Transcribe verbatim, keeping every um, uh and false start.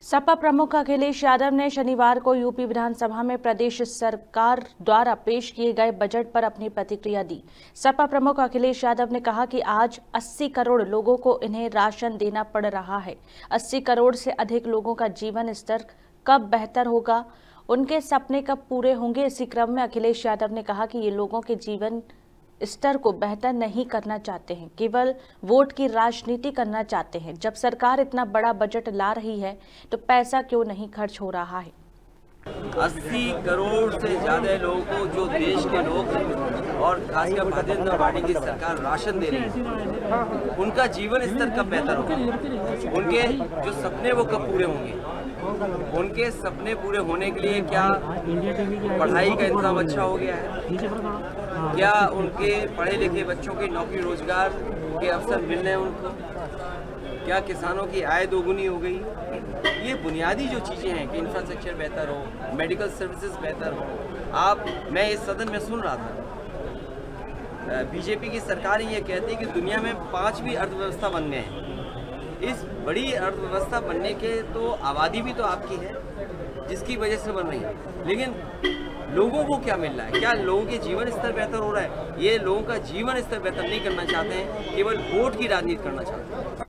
सपा प्रमुख अखिलेश यादव ने शनिवार को यूपी विधानसभा में प्रदेश सरकार द्वारा पेश किए गए बजट पर अपनी प्रतिक्रिया दी। सपा प्रमुख अखिलेश यादव ने कहा कि आज अस्सी करोड़ लोगों को इन्हें राशन देना पड़ रहा है। अस्सी करोड़ से अधिक लोगों का जीवन स्तर कब बेहतर होगा, उनके सपने कब पूरे होंगे। इसी क्रम में अखिलेश यादव ने कहा कि ये लोगों के जीवन स्तर को बेहतर नहीं करना चाहते हैं, केवल वोट की राजनीति करना चाहते हैं। जब सरकार इतना बड़ा बजट ला रही है तो पैसा क्यों नहीं खर्च हो रहा है। अस्सी करोड़ से ज्यादा लोगों को जो देश के लोग और खासकर भारतीय जनता पार्टी की सरकार राशन दे रही है, उनका जीवन स्तर कब बेहतर होगा, उनके जो सपने वो कब पूरे होंगे, उनके सपने पूरे होने के लिए क्या पढ़ाई का इंतजाम अच्छा हो गया है, क्या उनके पढ़े लिखे बच्चों की नौकरी रोजगार के अवसर मिल रहे हैं उनको, क्या किसानों की आय दोगुनी हो गई। ये बुनियादी जो चीज़ें हैं कि इंफ्रास्ट्रक्चर बेहतर हो, मेडिकल सर्विसेज बेहतर हो। आप मैं इस सदन में सुन रहा था, बीजेपी की सरकार ये कहती है कि दुनिया में पांचवी अर्थव्यवस्था बन गए हैं। इस बड़ी अर्थव्यवस्था बनने के तो आबादी भी तो आपकी है जिसकी वजह से बन रही है, लेकिन लोगों को क्या मिल रहा है, क्या लोगों के जीवन स्तर बेहतर हो रहा है। ये लोगों का जीवन स्तर बेहतर नहीं करना चाहते हैं, केवल वोट की राजनीति करना चाहते हैं।